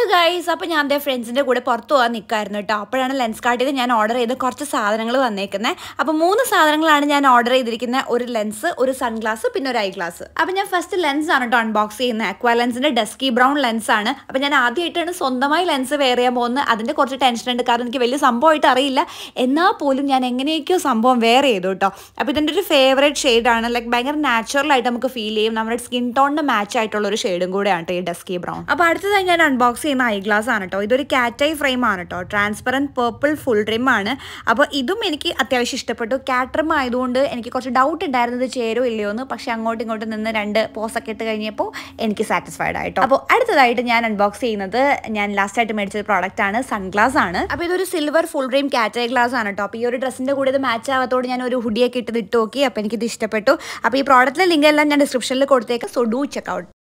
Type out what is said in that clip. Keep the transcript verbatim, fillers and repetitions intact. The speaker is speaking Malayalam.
ഗൈസ്, അപ്പോൾ ഞാൻ എൻ്റെ ഫ്രണ്ട്സിൻ്റെ കൂടെ പുറത്ത് പോകാൻ നിൽക്കായിരുന്നു കേട്ടോ. അപ്പോഴാണ് ലെൻസ്കാർട്ടിൽ നിന്ന് ഞാൻ ഓർഡർ ചെയ്ത് കുറച്ച് സാധനങ്ങൾ വന്നേക്കുന്നത്. അപ്പോൾ മൂന്ന് സാധനങ്ങളാണ് ഞാൻ ഓർഡർ ചെയ്തിരിക്കുന്നത്. ഒരു ലെൻസ്, ഒരു സൺഗ്ലാസ്, പിന്നെ ഒരു ഐ ഗ്ലാസ്. അപ്പോൾ ഞാൻ ഫസ്റ്റ് ലെൻസ് ആണ് കേട്ടോ അൺബോക്സ് ചെയ്യുന്നത്. അക്വാ ലെൻസിൻ്റെ ഡസ്കി ബ്രൗൺ ലെൻസ് ആണ്. അപ്പോൾ ഞാൻ ആദ്യമായിട്ടാണ് സ്വന്തമായി ലെൻസ് വെയർ ചെയ്യാൻ പോകുന്നത്. അതിൻ്റെ കുറച്ച് ടെൻഷൻ ഉണ്ട്, കാരണം എനിക്ക് വലിയ സംഭവമായിട്ട് അറിയില്ല. എന്നാൽ പോലും ഞാൻ എങ്ങനെയൊക്കെയോ സംഭവം വെയർ ചെയ്തു കേട്ടോ. അപ്പോൾ ഇതിൻ്റെ ഒരു ഫേവറേറ്റ് ഷെയ്ഡാണ്. ലൈക്ക് ഭയങ്കര നാച്ചുറലായിട്ട് നമുക്ക് ഫീൽ ചെയ്യും. നമ്മുടെ സ്കിൻ ടോണിന് മാച്ച് ആയിട്ടുള്ള ഒരു ഷെയ്ഡും കൂടെയാണ് കേട്ടോ ഈ ഡസ്കി ബ്രൗൺ. അപ്പോൾ അടുത്തതായി ഞാൻ അൺബോക്സ് ചെയ്യുന്ന ഐ ഗ്ലാസ് ആണ് കേട്ടോ. ഇതൊരു കാറ്റ് ഐ ഫ്രെയിം ആണ് കേട്ടോ. ട്രാൻസ്പെറൻറ്റ് പേർപ്പിൾ ഫുൾ റിം ആണ്. അപ്പോൾ ഇതും എനിക്ക് അത്യാവശ്യം ഇഷ്ടപ്പെട്ടു. കാറ്റ് റിം ആയതുകൊണ്ട് എനിക്ക് കുറച്ച് ഡൗട്ട് ഉണ്ടായിരുന്നത് ചേരോ ഇല്ലയോ എന്ന്. പക്ഷേ അങ്ങോട്ടും ഇങ്ങോട്ടും നിന്ന് രണ്ട് പോസൊക്കെ ഇട്ട് കഴിഞ്ഞപ്പോൾ എനിക്ക് സാറ്റിസ്ഫൈഡ് ആയിട്ടോ. അപ്പോൾ അടുത്തതായിട്ട് ഞാൻ അൺബോക്സ് ചെയ്യുന്നത് ഞാൻ ലാസ്റ്റ് ആയിട്ട് മേടിച്ചൊരു പ്രോഡക്റ്റ് ആണ്, സൺഗ്ലാസ് ആണ്. അപ്പോൾ ഇതൊരു സിൽവർ ഫുൾ റിം കാറ്റ് ഐ ഗ്ലാസ് ആണ് കേട്ടോ. അപ്പോൾ ഈ ഒരു ഡ്രസ്സിൻ്റെ കൂടെ ഇത് മാച്ച് ആവാത്തോട് ഞാൻ ഒരു ഹുഡിയൊക്കെ ഇട്ട് ഇട്ട് നോക്കി. അപ്പോൾ എനിക്കിത് ഇഷ്ടപ്പെട്ടു. അപ്പോൾ ഈ പ്രോഡക്റ്റിലെ ലിങ്ക് എല്ലാം ഞാൻ ഡിസ്ക്രിപ്ഷനിൽ കൊടുത്തേക്ക്. So do check out.